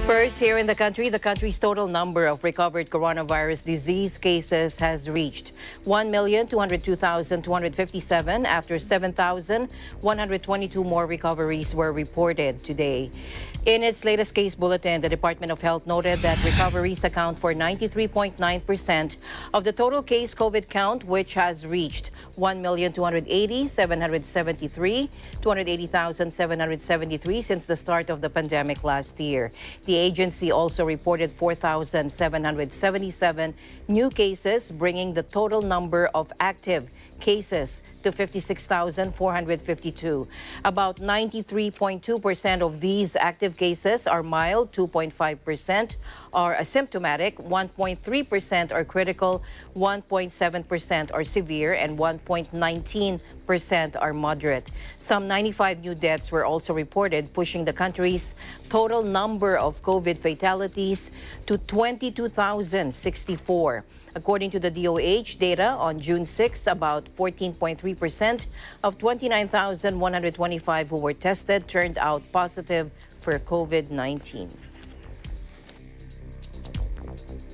First, here in the country's total number of recovered coronavirus disease cases has reached 1,202,257 after 7,122 more recoveries were reported today. In its latest case bulletin, the Department of Health noted that recoveries account for 93.9% of the total case COVID count, which has reached 280,773 since the start of the pandemic last year. The agency also reported 4,777 new cases, bringing the total number of active cases to 56,452. About 93.2% of these active cases are mild, 2.5% are asymptomatic, 1.3% are critical, 1.7% are severe, and 1.19% are moderate. Some 95 new deaths were also reported, pushing the country's total number of COVID fatalities to 22,064. According to the DOH data, on June 6, about 14.3% of 29,125 who were tested turned out positive for COVID-19.